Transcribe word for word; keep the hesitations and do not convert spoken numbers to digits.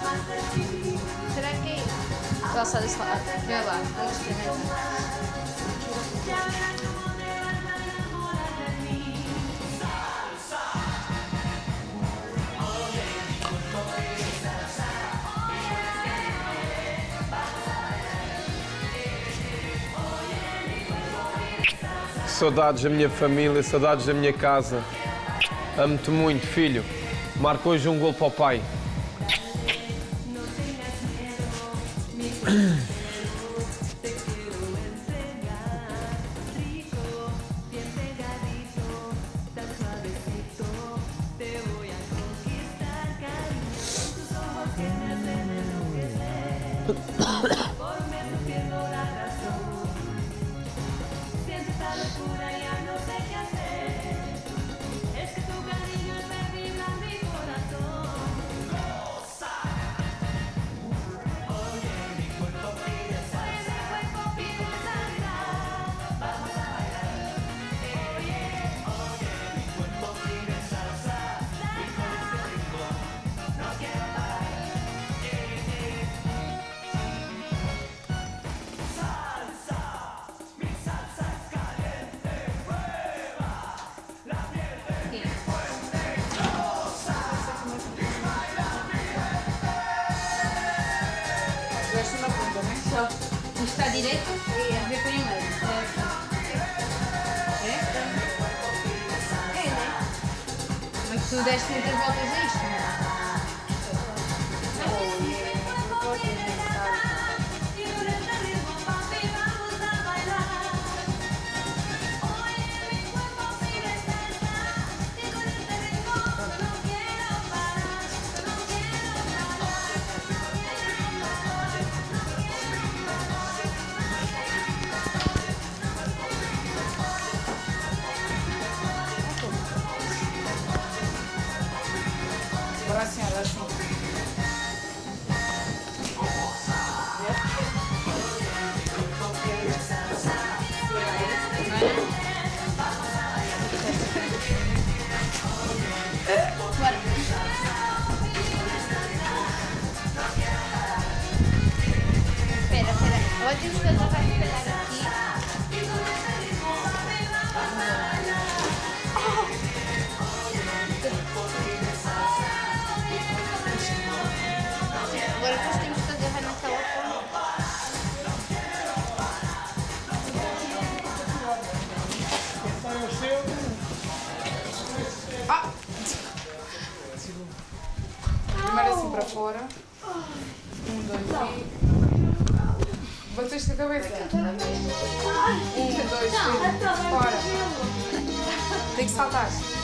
Será que é isso? Nossa, desse lado. Vê lá, vamos experimentar. Saudades da minha família, saudades da minha casa. Amo-te muito, filho. Marca hoje um gol para o pai. Isto está direito e a ver primeiro. É? É, né? Mas tu deste muitas voltas a isto, não é? Agora assim, agora assim. Bora. Espera, espera. Agora temos que agarrar se calhar aqui. Agora depois temos que agarrar naquela forma. Ah! Primeiro assim para fora. Um, dois e... Bateste a cabeça. Um, dois, três. Fora. Tem que saltar.